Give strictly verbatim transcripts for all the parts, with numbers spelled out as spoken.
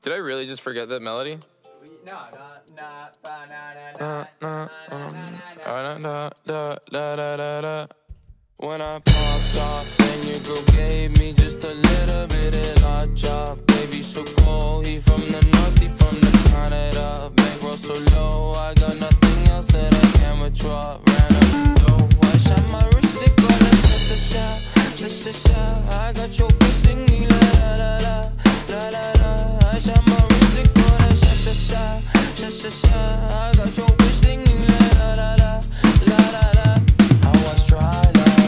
Did I really just forget that melody? No, no, When I popped off, then your girl gave me just a little bit of la chop. Baby, so cold, he from the north, he from the Canada. Bankroll so low, I got nothing else that I can withdraw. Ran up the dough, I shot my wrist, it got a sha-sha-sha, sha-sha-sha. I got your bitch singing la-la-la, la-la-la. I shot my wrist, it got a sha-sha-sha, sha-sha-sha. I got your bitch singing la-la-la, la-la-la. I was trying.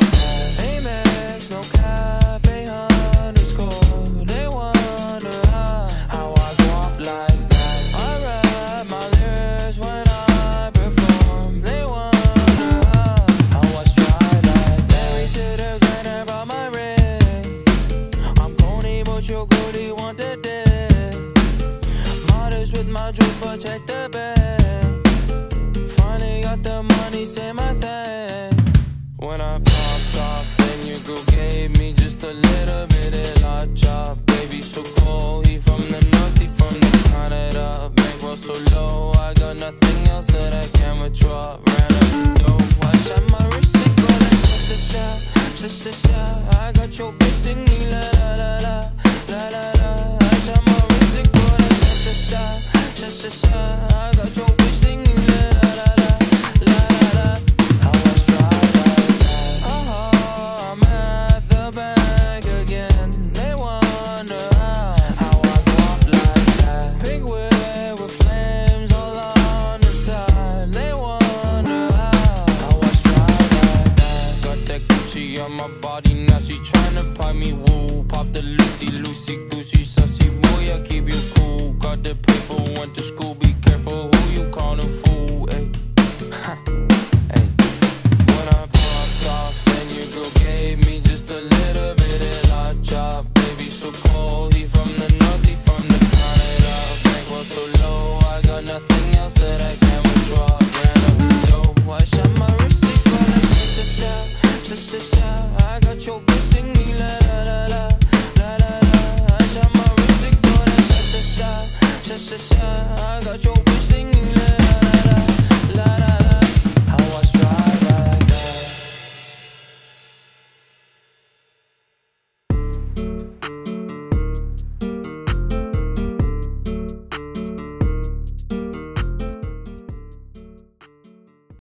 But check the bag. Finally got the money, say my thing. When I popped off, then your girl gave me just a little bit of la chop. Baby, so cold, he from the north, he from the Canada. Bankroll so low, I got nothing else that I can withdraw. Ran up the dough, I shot my wrist, it go like sha-sha-sha, sha-sha-sha. I got your bitch singing la-la-la, la-la-la. I shot my wrist, it go like sha-sha-sha, sha-sha-sha. I got your bitch singing la-la-la, la-la-la. I was dry like that. Oh, I'm at the bank again. They wonder how, how I go up like that. Pink whip with flames all on the side. They wonder how, I was dry like that. Got that Gucci on my body, now she tryna pipe me woo. Pop the Lucy, Lucy, Goosey, sussy boy, I keep you cool. Got the paper, went to school, be careful who you callin' fool, ayy. Ay. When I popped off, then your girl gave me just a little bit of la chop. Baby, so cold, he from the north, he from the Canada. Bankroll so low, I got nothing else that I can withdraw. Ran up the dough, I shot my wrist, it go like sha-sha-sha, sha-sha-sha. I got your bitch singing la-la-la-la, la-la-la. I shot my wrist, it go like sha-sha-sha, sha-sha-sha. I got your